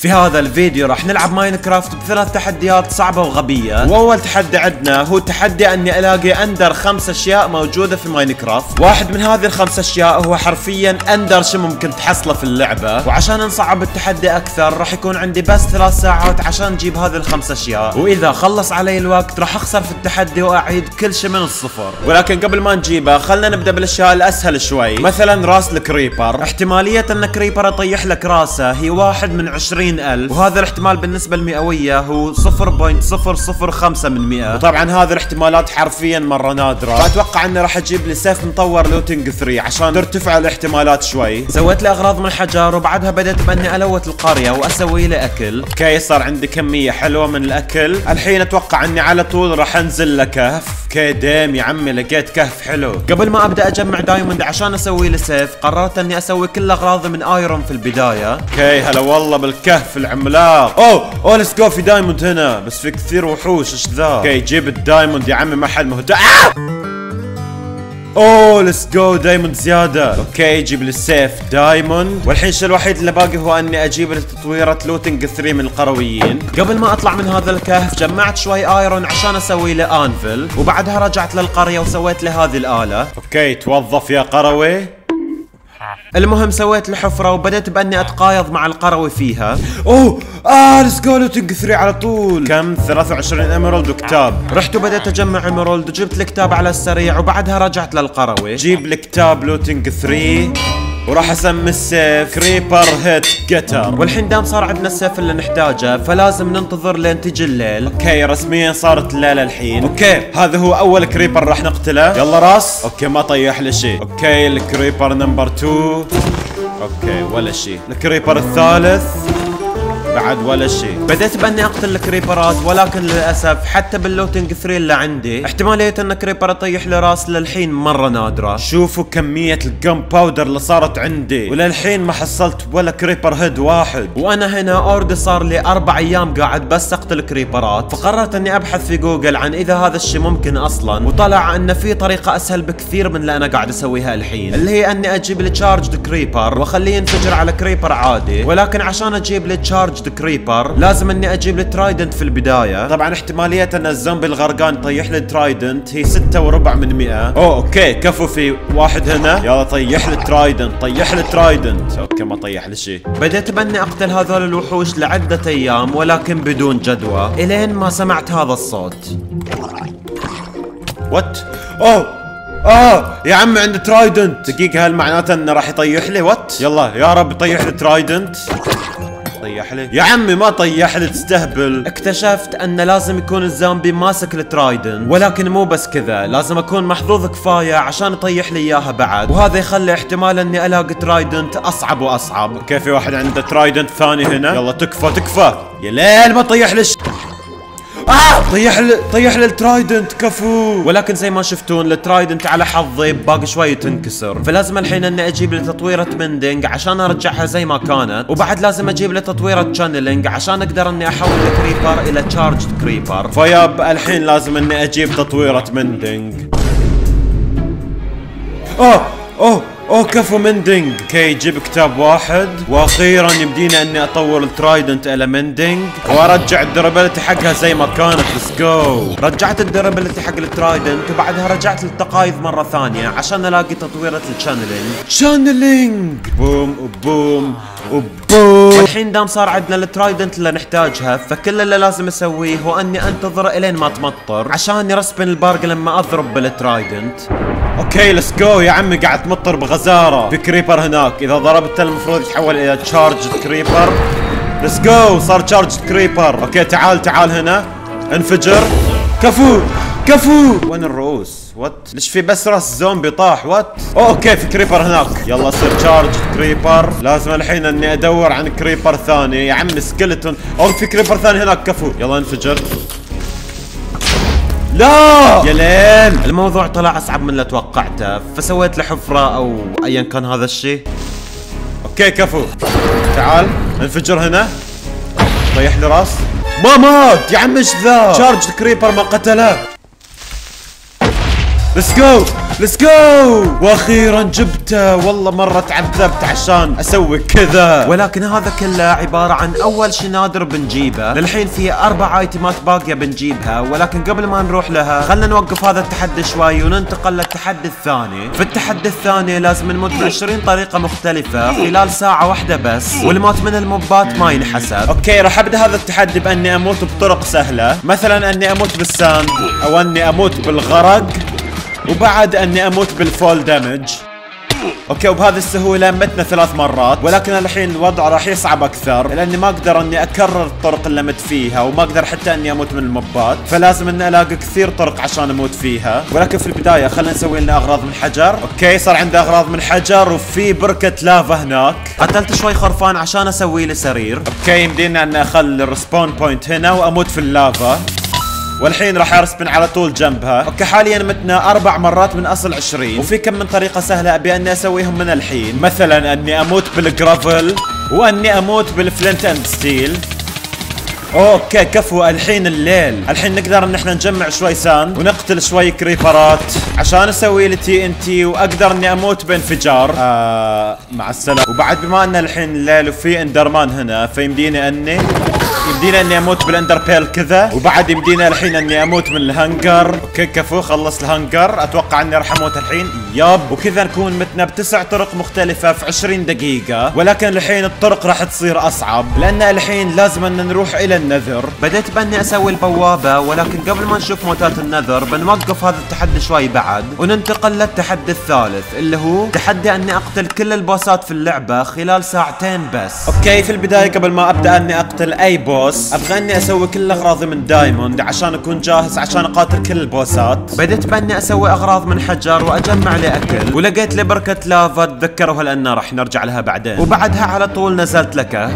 في هذا الفيديو راح نلعب ماينكرافت بثلاث تحديات صعبة وغبية. واول تحدي عندنا هو تحدي اني الاقي اندر 5 اشياء موجودة في ماينكرافت. واحد من هذه ال5 اشياء هو حرفيا اندر شيء ممكن تحصله في اللعبة. وعشان نصعب التحدي اكثر راح يكون عندي بس 3 ساعات عشان اجيب هذه ال5 اشياء، واذا خلص علي الوقت راح اخسر في التحدي واعيد كل شيء من الصفر. ولكن قبل ما نجيبه خلنا نبدا بالاشياء الاسهل شوي، مثلا راس الكريبر. احتمالية ان كريبر يطيح لك راسه هي 1 من 20,000، وهذا الاحتمال بالنسبة المئوية هو 0.005%. وطبعا هذه الاحتمالات حرفيا مرة نادرة، فاتوقع اني راح اجيب لي سيف مطور لوتينج 3 عشان ترتفع الاحتمالات شوي. سويت لي اغراض من الحجر وبعدها بدأت باني الوت القرية واسوي لي اكل. اوكي صار عندي كمية حلوة من الاكل. الحين اتوقع اني على طول راح انزل لكهف. اوكي ديم يا عمي لقيت كهف حلو. قبل ما ابدا اجمع دايموند عشان اسوي لي سيف قررت اني اسوي كل اغراضي من ايرون في البداية. اوكي هلا والله بالكهف العملاق. اوه ليتس جو، في دايموند هنا بس في كثير وحوش. ايش ذا؟ اوكي جيب الدايموند يا عمي، ما حد مهتم. اوه ليتس جو، دايموند زيادة. اوكي جيب لي السيف دايموند. والحين الشيء الوحيد اللي باقي هو اني اجيب لي تطويرة لوتينج 3 من القرويين. قبل ما اطلع من هذا الكهف جمعت شوي ايرون عشان اسوي لي انفل، وبعدها رجعت للقرية وسويت لي هذه الآلة. اوكي توظف يا قروي. المهم سويت لي حفرة وبدأت باني اتقايض مع القروي فيها. ليتس جو لوتينج 3 على طول. كم 23 ايمرالد وكتاب. رحت وبدأت اجمع ايمرالد وجبت الكتاب على السريع، وبعدها رجعت للقروي. جيب الكتاب لوتينج 3 وراح اسمي السيف كريبر هيت جيتر. والحين دام صار عندنا السيف اللي نحتاجه فلازم ننتظر لين تجي الليل. اوكي رسميا صارت الليلة الحين. اوكي هذا هو اول كريبر راح نقتله. يلا راس. اوكي ما طيح لي شيء. اوكي الكريبر نمبر 2. اوكي ولا شيء. الكريبر الثالث بعد ولا شيء. بديت باني اقتل الكريبرات، ولكن للاسف حتى باللوتينج 3 اللي عندي احتمالية ان كريبر يطيح لي راس للحين مرة نادرة. شوفوا كمية الجم باودر اللي صارت عندي، وللحين ما حصلت ولا كريبر هيد واحد. وانا هنا اوريدي صار لي 4 ايام قاعد بس اقتل كريبرات. فقررت اني ابحث في جوجل عن اذا هذا الشيء ممكن اصلا، وطلع ان في طريقة اسهل بكثير من اللي انا قاعد اسويها الحين، اللي هي اني اجيب لي تشارجد كريبر واخليه ينفجر على كريبر عادي. ولكن عشان اجيب لي تشارجد كريبر لازم اني اجيب لي ترايدنت في البداية. طبعا احتمالية ان الزومبي الغرقان يطيح لي ترايدنت هي 6.4%. اوكي كفو في واحد هنا. يلا طيح لي ترايدنت، طيح لي ترايدنت. اوكي ما طيح لي شيء. بديت باني اقتل هذول الوحوش لعدة ايام ولكن بدون جدوى، الين ما سمعت هذا الصوت. وات؟ يا عم عند ترايدنت. دقيقة هل معناته انه راح يطيح لي؟ وات؟ يلا يا رب طيح لي ترايدنت. طيح لي يا عمي، ما طيح لي تستهبل. اكتشفت ان لازم يكون الزومبي ماسك الترايدنت، ولكن مو بس كذا، لازم اكون محظوظ كفاية عشان يطيح لي اياها بعد، وهذا يخلي احتمال اني الاقي ترايدنت اصعب واصعب. اوكي في واحد عنده ترايدنت ثاني هنا. يلا تكفى يا ليل ما تطيح لي طيح لي الترايدنت كفو. ولكن زي ما شفتون الترايدنت على حظي باقي شوي تنكسر، فلازم الحين اني اجيب لي تطويرة مندنج عشان ارجعها زي ما كانت، وبعد لازم اجيب لي تطويرة شانلينج عشان اقدر اني احول الكريبر الى تشارجد كريبر. فياب الحين لازم اني اجيب تطويرة مندنج. كفو مندنج. اوكي جيب كتاب واحد، واخيرا يمدينا اني اطور الترايدنت الى مندنج وارجع الدرابيلتي حقها زي ما كانت. ليتس جو. رجعت الدرابيلتي حق الترايدنت وبعدها رجعت للتقايض مرة ثانية عشان الاقي تطويرة الشانلينج. بوم وبوم وبوم. والحين دام صار عندنا الترايدنت اللي نحتاجها، فكل اللي لازم اسويه هو اني انتظر الين ما تمطر عشان يرسبن البارق لما اضرب بالترايدنت. اوكي ليتس جو يا عمي، قاعد تمطر بغزارة. في كريبر هناك، اذا ضربته المفروض يتحول الى تشارجد كريبر. ليتس جو صار تشارجد كريبر. اوكي تعال هنا انفجر. كفو. وين الرؤوس؟ وات؟ ليش في بس راس زومبي طاح؟ وات؟ اوكي في كريبر هناك. يلا صير تشارج كريبر. لازم الحين اني ادور عن كريبر ثاني. يا عم سكيلتون. في كريبر ثاني هناك. كفو. يلا انفجر. لا يا ليل، الموضوع طلع اصعب من اللي توقعته، فسويت له حفرة او ايا كان هذا الشيء. اوكي كفو. تعال انفجر هنا. طيح لي راس. ما مات يا عم. ايش ذا؟ تشارج كريبر ما قتله. ليتس جو. ليتس جو. واخيرا جبته. والله مرة تعذبت عشان اسوي كذا، ولكن هذا كله عبارة عن اول شي نادر بنجيبه. للحين في 4 ايتمات باقية بنجيبها، ولكن قبل ما نروح لها خلنا نوقف هذا التحدي شوي وننتقل للتحدي الثاني. في التحدي الثاني لازم نموت ب20 طريقة مختلفة خلال ساعة واحدة بس، والموت من الموبات ما ينحسب. اوكي راح ابدا هذا التحدي باني اموت بطرق سهلة، مثلا اني اموت بالساند، او اني اموت بالغرق، وبعد اني اموت بالفول دامج. اوكي وبهذه السهولة متنا 3 مرات، ولكن الحين الوضع راح يصعب اكثر لاني ما اقدر اني اكرر الطرق اللي مت فيها، وما اقدر حتى اني اموت من الموبات، فلازم اني الاقي كثير طرق عشان اموت فيها. ولكن في البداية خلينا نسوي لنا اغراض من حجر. اوكي صار عندي اغراض من حجر، وفي بركة لافا هناك. قتلت شوي خرفان عشان اسوي لي سرير. اوكي يمدينا ان اخلي الرسبون بوينت هنا واموت في اللافا، والحين راح ارسبن على طول جنبها. اوكي حاليا متنا 4 مرات من اصل 20، وفي كم من طريقة سهلة ابي اني اسويهم من الحين، مثلا اني اموت بالجرافل، واني اموت بالفلنت اند ستيل. اوكي كفو الحين الليل، الحين نقدر ان احنا نجمع شوي ساند ونقتل شوي كريبرات عشان اسوي لي TNT، واقدر اني اموت بانفجار. مع السلامة. وبعد بما ان الحين الليل وفي اندرمان هنا، فيمديني اني اموت بالاندر بيل كذا، وبعد يمدينا الحين اني اموت من الهنجر. اوكي كفو خلص الهنجر، اتوقع اني راح اموت الحين. ياب وكذا نكون متنا ب9 طرق مختلفة في 20 دقيقة، ولكن الحين الطرق راح تصير اصعب لان الحين لازم ان نروح الى النذر. بديت باني اسوي البوابة، ولكن قبل ما نشوف موتات النذر بنوقف هذا التحدي شوي بعد وننتقل للتحدي الثالث، اللي هو تحدي اني اقتل كل البوسات في اللعبة خلال 2 ساعات بس. اوكي في البداية قبل ما ابدا اني اقتل اي بوس، ابغى اني اسوي كل اغراضي من دايموند عشان اكون جاهز عشان اقاتل كل البوسات. بديت باني اسوي اغراض من حجر واجمع لي اكل، ولقيت لي بركة لافا تذكروا لان راح نرجع لها بعدين، وبعدها على طول نزلت لكهف.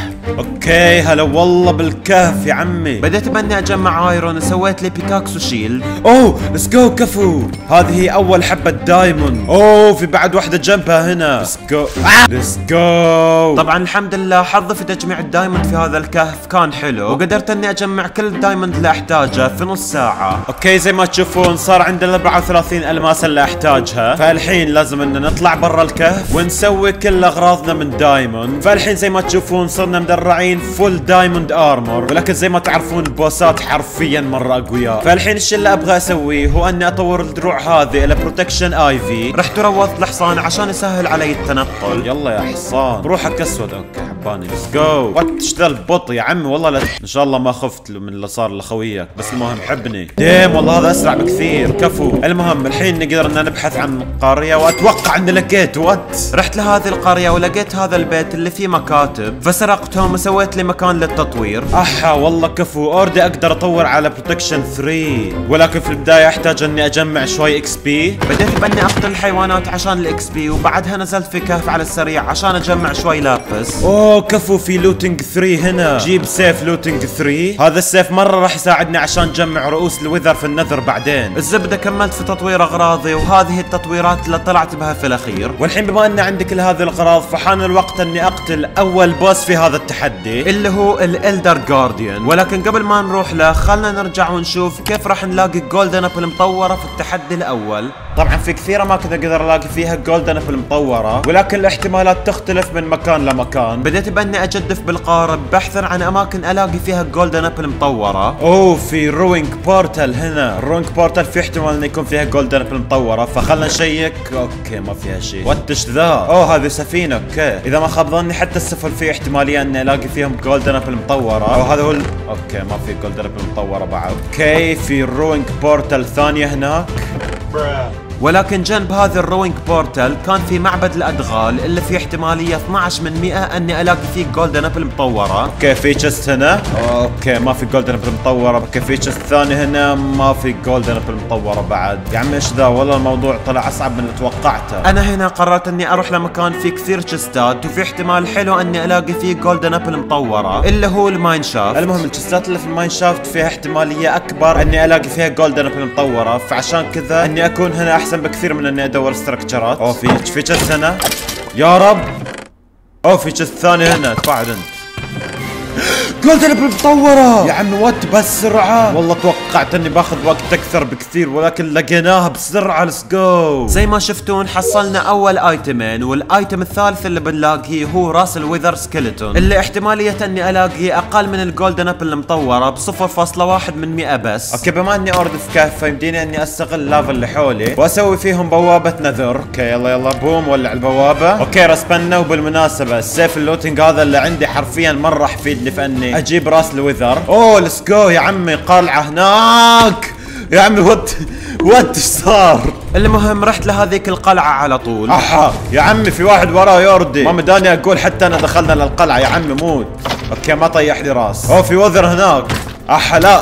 اوكي هلا والله بالكهف يا عمي. بديت باني اجمع ايرون وسويت لي بيكاكس وشيلد. اوه ليتس جو كفو، هذه هي اول حبة دايموند. اوه في بعد واحدة جنبها هنا. ليتس جو ليتس جو. طبعا الحمد لله حظي في تجميع الدايموند في هذا الكهف كان حلو، وقدرت اني اجمع كل الدايموند اللي احتاجه في نص ساعة. اوكي زي ما تشوفون صار عندنا 34 الماس اللي احتاجها، فالحين لازم ان نطلع برا الكهف ونسوي كل اغراضنا من دايموند. فالحين زي ما تشوفون صرنا مدرعين فول دايموند ارمور، ولكن زي ما تعرفون البوسات حرفيا مرة اقوياء. فالحين الشيء اللي ابغى اسويه هو اني اطور الدروع هذه الى بروتكشن IV. رحت روضت الحصان عشان يسهل علي التنقل. يلا يا حصان روحك اسود. اوكي حباني ليتس جو. وات ايش ذا البطء يا عمي، والله لا ان شاء الله ما خفت من اللي صار لخويك، بس المهم حبني. ديم والله هذا اسرع بكثير. كفو. المهم الحين نقدر ان نبحث عن قرية، واتوقع اني لقيت رحت لهذه القرية ولقيت هذا البيت اللي فيه مكاتب، فسرقتهم وسويت لي مكان للتطوير. والله كفو اوردي اقدر اطور على بروتكشن 3، ولكن في البداية احتاج اني اجمع شوي XP. بديت باني اقتل الحيوانات عشان الXP، وبعدها نزلت في كهف على السريع عشان اجمع شوي لابس. اوه كفو في لوتنج 3 هنا. جيب سيف لوتنج 3، هذا السيف مرة راح يساعدني عشان نجمع رؤوس الوذر في النذر بعدين. الزبدة كملت في تطوير اغراضي، وهذه التطويرات اللي طلعت بها في الاخير. والحين بما ان عندي كل هذه الاغراض فحان الوقت اني اقتل اول بوس في هذا التحدي اللي هو الالدر جارديان. ولكن قبل ما نروح له خلنا نرجع ونشوف كيف راح نلاقي جولدن ابل مطورة في التحدي الاول. طبعا في كثير اماكن اقدر الاقي فيها جولدن ابل مطورة، ولكن الاحتمالات تختلف من مكان لمكان. بديت باني اجدف بالقارب بحثا عن اماكن الاقي فيها جولدن ابل مطورة. اوه في روينج بورتال هنا. الروينج بورتال في احتمال انه يكون فيها جولدن ابل مطورة، فخلنا نشيك. اوكي ما فيها شيء. واتش ذا. اوه هذه سفينة. اوكي اذا ما خاب ظني حتى السفن في احتمالية اني الاقي فيهم جولدن ابل مطورة. او هذا هو اوكي ما في جولدن ابل مطورة بعد. اوكي في روينج بورتال ثانية هناك. ولكن جنب هذا الروينج بورتال كان في معبد الادغال اللي في احتماليه 12 من 100 اني الاقي فيه جولدن ابل مطوره. اوكي في تشست هنا. اوكي ما في جولدن ابل مطوره. اوكي في تشست ثاني هنا ما في جولدن ابل مطوره بعد. يا عمي ايش ذا، والله الموضوع طلع اصعب من اللي توقعته. انا هنا قررت اني اروح لمكان فيه كثير تشستات وفي احتمال حلو اني الاقي فيه جولدن ابل مطوره اللي هو الماين شافت. المهم التشستات اللي في الماين شافت فيها احتماليه اكبر اني الاقي فيها جولدن ابل مطوره، فعشان كذا اني اكون هنا احسن بكثير من اني ادور استراكشرات. اوه في تشست هنا يا رب. اوه في تشست ثاني هنا. تفاعل انت. جولدن ابل مطورة يا عمي. وات بهالسرعة؟ والله توقعت اني باخذ وقت اكثر بكثير، ولكن لقيناها بسرعة. ليتس جو. زي ما شفتون حصلنا اول ايتمين، والايتم الثالث اللي بنلاقيه هو راس الويذر سكيلتون، اللي احتمالية اني الاقيه اقل من الجولدن ابل المطورة ب 0.1 من 100 بس. اوكي بما اني اورد في كهف فيمديني اني استغل اللافا اللي حولي واسوي فيهم بوابة نذر. اوكي يلا يلا بوم ولع البوابة. اوكي رسبنا. وبالمناسبة السيف اللوتنج هذا اللي عندي حرفيا مرة حفيدني في اني اجيب راس الويذر. اوه ليتس جو يا عمي. قلعة هناك يا عمي. وات ايش صار؟ المهم رحت لهذيك القلعة على طول. احا يا عمي في واحد وراه يوردي. ما مداني اقول حتى انا دخلنا للقلعة يا عمي. موت. اوكي ما طيح لي راس. اوه في وذر هناك. احا لا.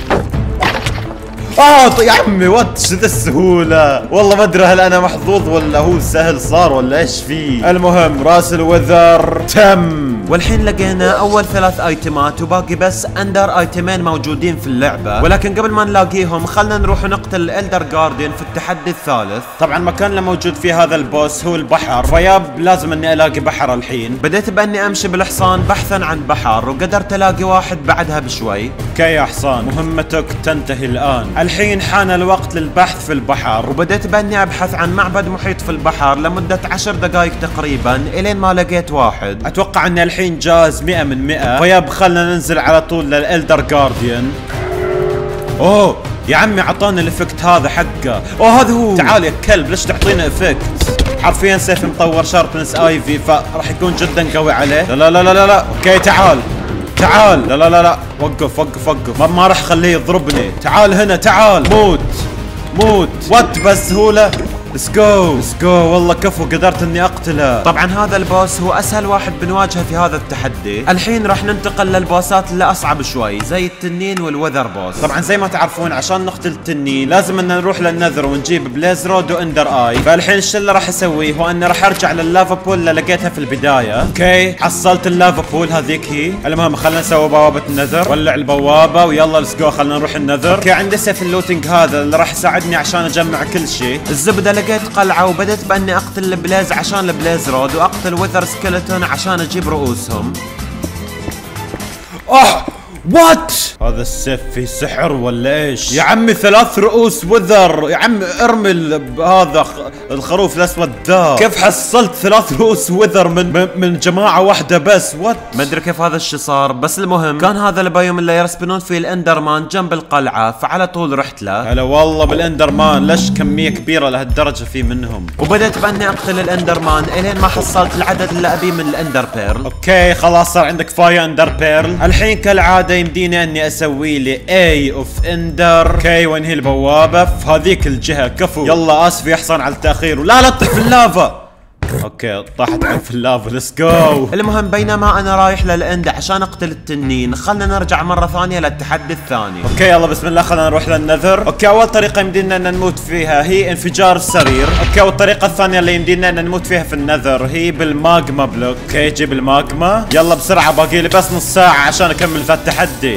يا عمي وات شو ذا السهولة؟ والله ما ادري هل انا محظوظ ولا هو سهل صار ولا ايش فيه. المهم راس الوذر تم. والحين لقينا اول 3 ايتمات وباقي بس اندر ايتمين موجودين في اللعبة، ولكن قبل ما نلاقيهم خلنا نروح نقتل الالدر جارديان في التحدي الثالث. طبعا المكان اللي موجود فيه هذا البوس هو البحر، فياب لازم اني الاقي بحر. الحين بديت باني امشي بالحصان بحثا عن بحر، وقدرت الاقي واحد بعدها بشوي. اوكي يا حصان مهمتك تنتهي الان. الحين حان الوقت للبحث في البحر، وبديت باني ابحث عن معبد محيط في البحر لمدة 10 دقائق تقريبا الين ما لقيت واحد. اتوقع اني الحين جاهز 100 من 100. فياب خلنا ننزل على طول للالدر جارديان. اوه يا عمي عطاني الافكت هذا حقه. اوه هذا هو. تعال يا كلب ليش تعطينا افكت؟ حرفيا سيف مطور شاربنس ايفي، فراح يكون جدا قوي عليه. لا لا لا لا لا. اوكي تعال تعال. لا لا لا لا وقف وقف وقف. ما راح اخليه يضربني. تعال هنا تعال. موت موت. وات بسهولة. ليتس جو ليتس جو. والله كفو قدرت اني اقتله. طبعا هذا البوس هو اسهل واحد بنواجهه في هذا التحدي. الحين راح ننتقل للبوسات اللي اصعب شوي زي التنين والوذر بوس. طبعا زي ما تعرفون عشان نقتل التنين لازم ان نروح للنذر ونجيب بليز رود واندر اي. فالحين الشيء اللي راح اسويه هو اني راح ارجع لللافا بول اللي لقيتها في البدايه. اوكي حصلت اللافا بول هذيك هي. المهم خلينا نسوي بوابه النذر. ولع البوابه ويلا ليتس جو. خلينا نروح النذر. اوكي عندي سيف اللوتنج هذا اللي راح يساعدني عشان اجمع كل شيء. الزبده لقيت قلعة وبدأت بأني أقتل البليز عشان البليز رود، وأقتل وذر سكيلتون عشان أجيب رؤوسهم. وات؟ هذا السيف فيه سحر ولا ايش؟ يا عمي 3 رؤوس وذر. يا عمي ارمي هذا الخروف الاسود ذا. كيف حصلت 3 رؤوس وذر من جماعة واحدة بس؟ وات؟ ما ادري كيف هذا الشيء صار، بس المهم كان هذا البيوم اللي يرسبنون فيه الاندرمان جنب القلعة، فعلى طول رحت له. هلا والله بالاندرمان. ليش كمية كبيرة لهالدرجة في منهم؟ وبدأت باني اقتل الاندرمان الين ما حصلت العدد اللي ابيه من الاندر بيرل. اوكي خلاص صار عندك كفاية اندر بيرل. الحين كالعادة يمديني اني اسوي لي اي اوف اندر. اوكي وانهي البوابة في هذيك الجهة. كفو. يلا اسف يا حصان على التاخير. ولا لا تطيح في اللافا. اوكي طاحت عين في اللافا. ليتس جو. المهم بينما انا رايح للاند عشان اقتل التنين خلنا نرجع مرة ثانية للتحدي الثاني. اوكي يلا بسم الله خلينا نروح للنذر. اوكي اول طريقة يمدينا ان نموت فيها هي انفجار السرير. اوكي والطريقة الثانية اللي يمدينا ان نموت فيها في النذر هي بالماجما بلوك. اوكي جيب الماجما. يلا بسرعة باقي لي بس نص ساعة عشان اكمل في التحدي.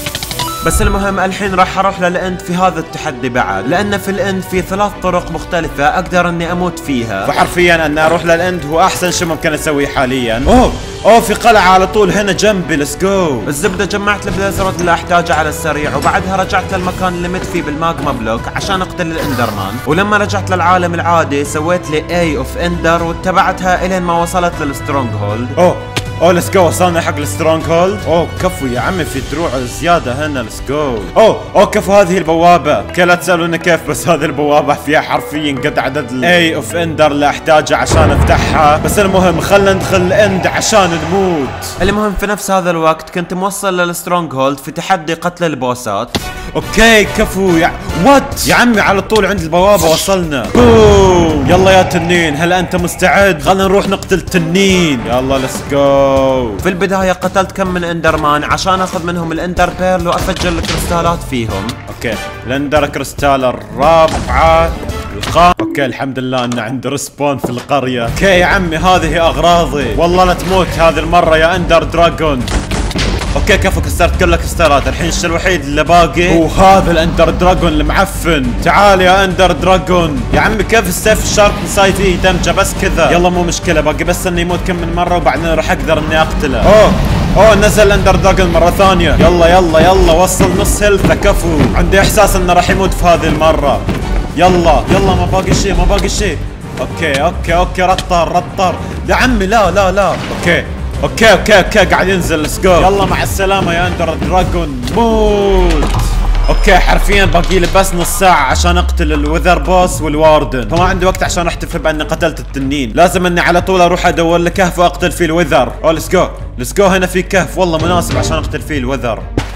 بس المهم الحين راح اروح للاند في هذا التحدي بعد، لان في الاند في 3 طرق مختلفة اقدر اني اموت فيها، فحرفيا ان اروح للاند هو احسن شيء ممكن اسويه حاليا. اوه في قلعة على طول هنا جنبي. ليتس جو. الزبدة جمعت البليزرود اللي احتاجها على السريع، وبعدها رجعت للمكان اللي مت فيه بالماجما بلوك عشان اقتل الاندرمان. ولما رجعت للعالم العادي سويت لي اي اوف اندر واتبعتها الين ما وصلت للسترونج هولد. اوه ليتس جو. وصلنا حق السترونج هولد. اوه كفو يا عمي في دروع زيادة هنا. ليتس جو. اوه كفو هذه البوابة. اوكي لا تسألوني كيف، بس هذه البوابة فيها حرفيا قد عدد الاي اوف اندر اللي احتاجه عشان افتحها. بس المهم خلنا ندخل الاند عشان نموت. المهم في نفس هذا الوقت كنت موصل للسترونج هولد في تحدي قتل البوسات. اوكي كفو وات يا عمي على طول عند البوابة وصلنا. بوم. يلا يا تنين هل انت مستعد؟ خلنا نروح نقتل تنين. يلا ليتس جو. في البداية قتلت كم من اندرمان عشان اخذ منهم الاندر بيرل وافجر الكريستالات فيهم. اوكي الاندر كريستال الرابعة اوكي الحمد لله ان عند ريسبون في القرية. اوكي يا عمي هذه اغراضي. والله لا تموت هذه المرة يا اندر دراجون. اوكي كفو كسرت كل الكريستالات. الحين الشيء الوحيد اللي باقي هو هذا الاندر دراجون المعفن. تعال يا اندر دراجون. يا عمي كيف السيف الشارب نسايت يدمجه بس كذا. يلا مو مشكلة باقي بس انه يموت كم من مرة وبعدين راح اقدر اني اقتله. اوه نزل الاندر دراجون مرة ثانية. يلا يلا يلا وصل نص هيلثه كفو. عندي احساس انه راح يموت في هذه المرة. يلا يلا ما باقي شيء ما باقي شيء. اوكي رطر يا عمي لا لا لا. اوكي قاعد ينزل. ليتس جو. يلا مع السلامة يا اندر دراجون موت. اوكي حرفيا باقي لي بس نص ساعة عشان اقتل الوذر بوس والواردن، فما عندي وقت عشان احتفل باني قتلت التنين. لازم اني على طول اروح ادور لي كهف واقتل فيه الوذر. اوه ليتس جو هنا في كهف والله مناسب عشان اقتل فيه الوذر.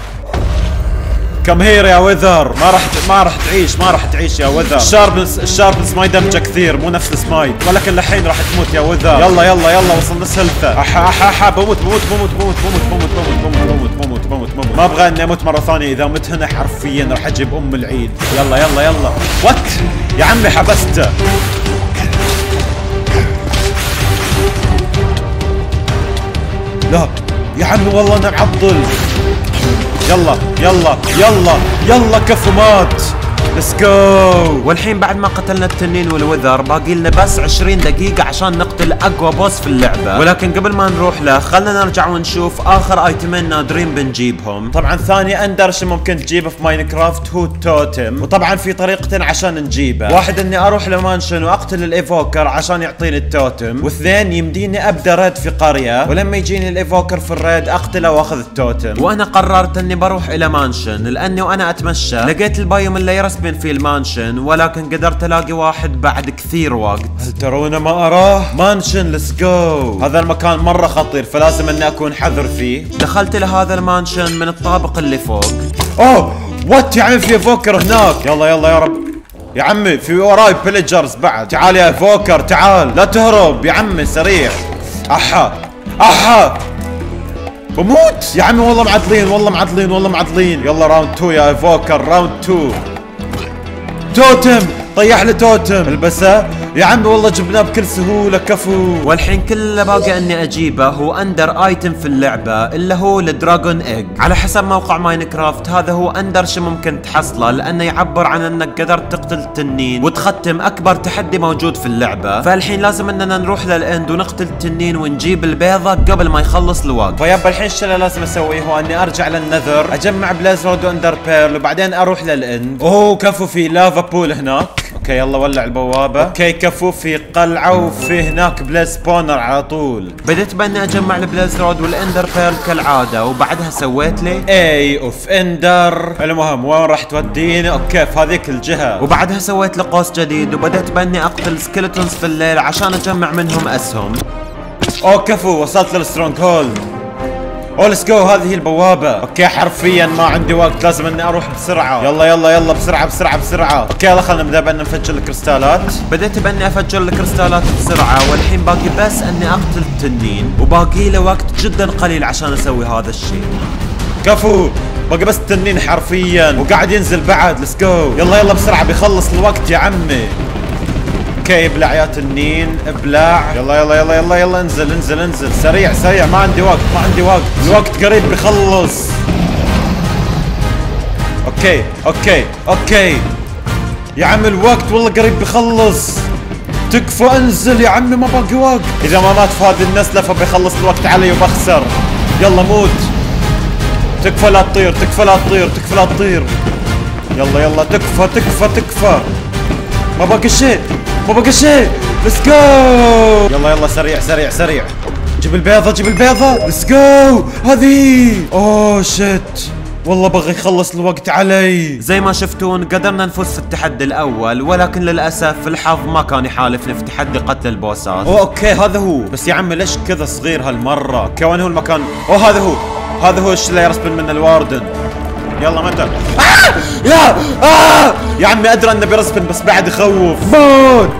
كم هير يا وذر. ما راح تعيش يا وذر. الشاربنس ما يدمجه كثير مو نفس السمايد، ولكن الحين راح تموت يا وذر. يلا وصل نص هلثه. احا بموت. ما ابغى اني اموت مره ثانيه. اذا مت هنا حرفيا راح اجيب ام العيد. يلا وات يا عمي حبسته. لا يا عمي والله انا معضل. يلا كفو مات. ليتس جو. والحين بعد ما قتلنا التنين والوذر باقي لنا بس 20 دقيقة عشان نقتل اقوى بوس في اللعبة. ولكن قبل ما نروح له خلنا نرجع ونشوف اخر ايتمين نادرين بنجيبهم. طبعا ثاني اندرش ممكن تجيبه في ماينكرافت هو التوتم، وطبعا في طريقتين عشان نجيبه. واحد اني اروح لمانشن واقتل الايفوكر عشان يعطيني التوتم، واثنين يمديني ابدا ريد في قرية ولما يجيني الايفوكر في الريد اقتله واخذ التوتم. وانا قررت اني بروح الى مانشن لاني وانا اتمشى لقيت البايوم اللي يرسبن في المانشن، ولكن قدرت الاقي واحد بعد كثير وقت. هل ترون ما اراه؟ مانشن. ليتس جو. هذا المكان مرة خطير فلازم اني اكون حذر فيه. دخلت لهذا المانشن من الطابق اللي فوق. اوه وات يا عمي في فوكر هناك. يلا يا رب يا عمي في وراي بيلجرز بعد. تعال يا فوكر تعال لا تهرب يا عمي سريع. احا بموت يا عمي والله معضلين. يلا راوند 2 يا فوكر. راوند 2. توتم طيح لي توتم. البسه يا عمي والله جبناه بكل سهولة كفو. والحين كل اللي باقي اني اجيبه هو اندر ايتم في اللعبة اللي هو الدراجون ايج. على حسب موقع ماينكرافت هذا هو اندر شي ممكن تحصله لانه يعبر عن انك قدرت تقتل التنين وتختم اكبر تحدي موجود في اللعبة. فالحين لازم اننا نروح للاند ونقتل التنين ونجيب البيضة قبل ما يخلص الوقت. فيبا الحين الشيء اللي لازم اسويه هو اني ارجع للنذر اجمع بلاز رود واندر بيرل وبعدين اروح للاند. اوه كفو في لافا بول هناك. اوكي يلا ولع البوابة. اوكي كفو في قلعة وفي هناك بلاز سبونر على طول. بديت باني اجمع البلاز رود والاندر بيرل كالعادة وبعدها سويت لي اي اوف اندر. المهم وين راح توديني؟ اوكي في هذيك الجهة. وبعدها سويت لي قوس جديد وبديت باني اقتل سكيلتونز في الليل عشان اجمع منهم اسهم. اوه كفو وصلت للسترونج هولد. اوه ليتس جو. هذه هي البوابة. اوكي حرفيا ما عندي وقت لازم اني اروح بسرعة. يلا بسرعة. اوكي يلا خلينا نبدا بان نفجر الكريستالات. بديت باني افجر الكريستالات بسرعة والحين باقي بس اني اقتل التنين وباقي له وقت جدا قليل عشان اسوي هذا الشيء. كفو باقي بس التنين حرفيا وقاعد ينزل بعد. ليتس جو. يلا بسرعة بيخلص الوقت يا عمي. اوكي ابلع يا تنين ابلع. يلا انزل سريع ما عندي وقت الوقت قريب بيخلص. اوكي يا عم الوقت والله قريب بيخلص. تكفى انزل يا عمي ما باقي وقت. اذا ما مات في هذه النزلة فبيخلص الوقت علي وبخسر. يلا موت. تكفى لا تطير. يلا تكفى. ما باقي شيء. ليتس جو. يلا سريع. جيب البيضة. ليتس جو. هذه اوه شيت والله بغى يخلص الوقت علي. زي ما شفتون قدرنا نفوز في التحدي الاول ولكن للاسف الحظ ما كان يحالفني في تحدي قتل البوسات. اوكي هذا هو. بس يا عمي ليش كذا صغير هالمرة؟ اوكي وين هو المكان؟ اوه هذا هو الشيء اللي يرسبن من الواردن. يلا متى؟ يا عمي ادري انه بيرسبن بس بعد يخوف. موت.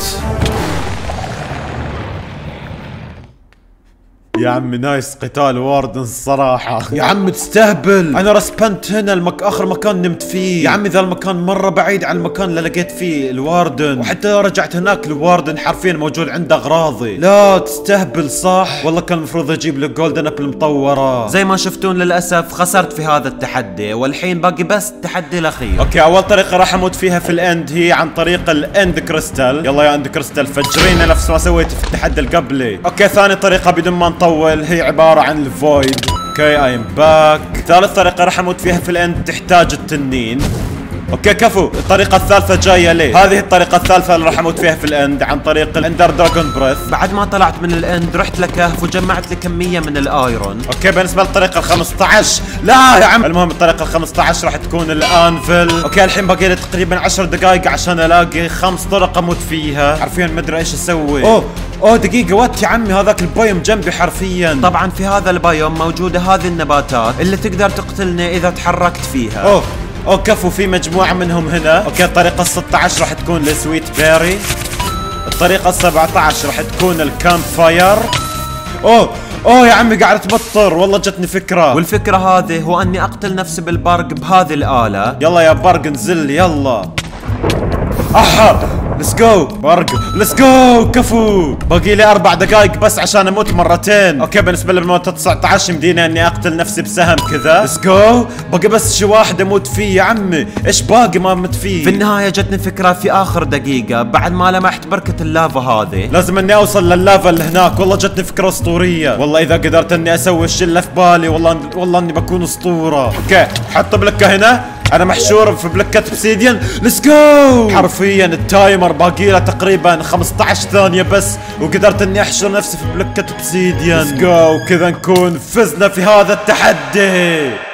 يا عمي نايس قتال واردن الصراحة. يا عمي تستهبل. انا رسبنت هنا اخر مكان نمت فيه. يا عمي ذا المكان مرة بعيد عن المكان اللي لقيت فيه الواردن، وحتى لو رجعت هناك الواردن حرفيا موجود عنده اغراضي. لا تستهبل صح. والله كان المفروض اجيب له جولدن ابل مطورة. زي ما شفتون للاسف خسرت في هذا التحدي والحين باقي بس التحدي الاخير. اوكي اول طريقة راح اموت فيها في الاند هي عن طريق الاند كريستال. يلا يا اند كريستال فجرينا نفس ما سويت في التحدي اللي قبلي. اوكي ثاني طريقة بدون ما تطول، هي عبارة عن الفويد. اوكي ايم باك. ثالث طريقة راح اموت فيها في الاند تحتاج التنين. اوكي كفو، الطريقة الثالثة جاية ليه؟ هذه الطريقة الثالثة اللي راح اموت فيها في الاند عن طريق الاندر دراجون بريث. بعد ما طلعت من الاند رحت لكهف وجمعت لي كمية من الايرون. اوكي بالنسبة للطريقة ال 15 لا يا عم، المهم الطريقة ال 15 راح تكون الانفل. اوكي الحين باقي لي تقريبا 10 دقائق عشان الاقي 5 طرق اموت فيها، حرفيا ما ادري ايش اسوي. اوه دقيقة وات يا عمي، هذاك البايوم جنبي حرفيا. طبعا في هذا البايوم موجودة هذه النباتات اللي تقدر تقتلني اذا تحركت فيها. اوه كفو، في مجموعة منهم هنا. اوكي الطريقة ال 16 راح تكون السويت بيري. الطريقة ال 17 راح تكون الكامب فاير. اوه يا عمي قاعد تمطر، والله جتني فكرة. والفكرة هذه هو اني اقتل نفسي بالبرق بهذه الآلة. يلا يا برق انزل يلا. ليتس جو برق، ليتس جو. كفو، باقي لي 4 دقائق بس عشان اموت مرتين. اوكي بالنسبه للموت 19 يمديني اني اقتل نفسي بسهم كذا. ليتس جو، باقي بس شي واحد اموت فيه يا عمي. ايش باقي ما اموت فيه؟ في النهايه جتني فكره في اخر دقيقه بعد ما لمحت بركه اللافا هذه. لازم اني اوصل لللافا اللي هناك. والله جتني فكره اسطوريه، والله اذا قدرت اني اسوي الشيء اللي في بالي والله اني بكون اسطوره. اوكي حط بلكه هنا، انا محشور في بلكة اوبسيديان. ليتس جو. حرفيا التايمر باقي له تقريبا 15 ثانية بس، وقدرت اني احشر نفسي في بلكة اوبسيديان. ليتس جو، كذا نكون فزنا في هذا التحدي.